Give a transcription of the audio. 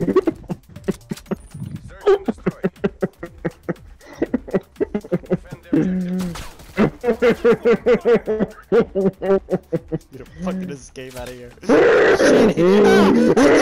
and destroy. Defend the objective. Get a fucking escape out of here. Shit.